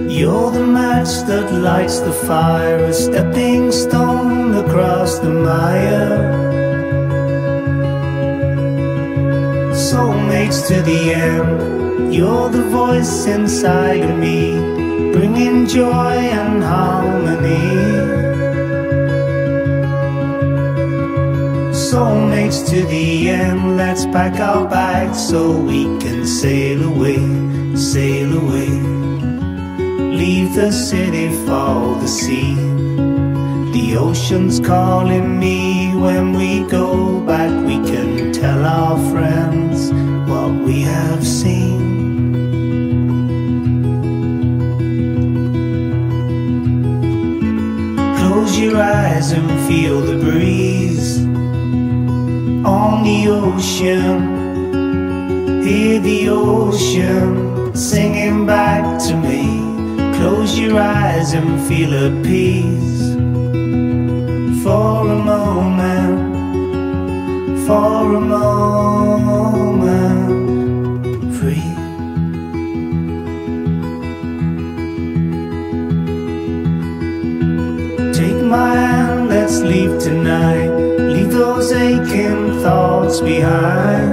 You're the match that lights the fire, a stepping stone across the mire. Soulmates to the end, you're the voice inside of me, bringing joy and harmony. Soulmates to the end, let's pack our bags so we can sail away, sail away. Leave the city for the sea. The ocean's calling me. When we go back, we can tell our friends what we have seen. Close your eyes and feel the breeze on the ocean. Hear the ocean singing back to me. Close your eyes and feel at peace for a moment, for a moment, free. Take my hand, let's leave tonight. Leave those aching thoughts behind.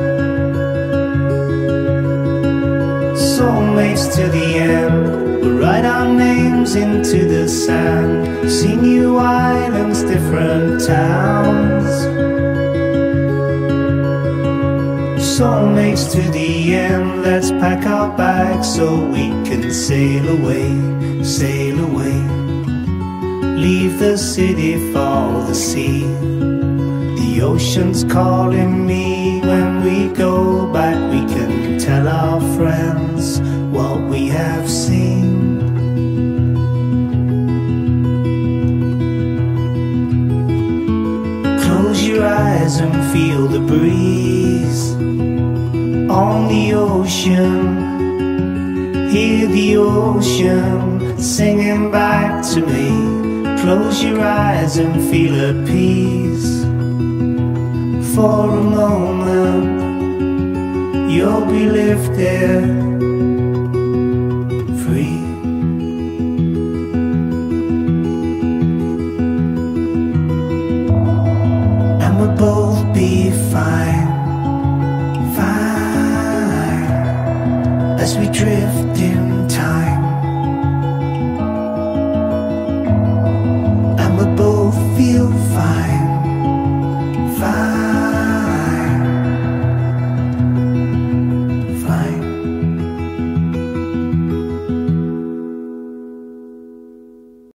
Soulmates to the end, we'll write our names into the sand. See new islands, different towns. Soulmates to the end, let's pack our bags so we can sail away, sail away. Leave the city for the sea. The ocean's calling me. When we go back, we can tell our friends what we have seen. Close your eyes and feel the breeze on the ocean. Hear the ocean singing back to me. Close your eyes and feel at peace for a moment. You'll be lifted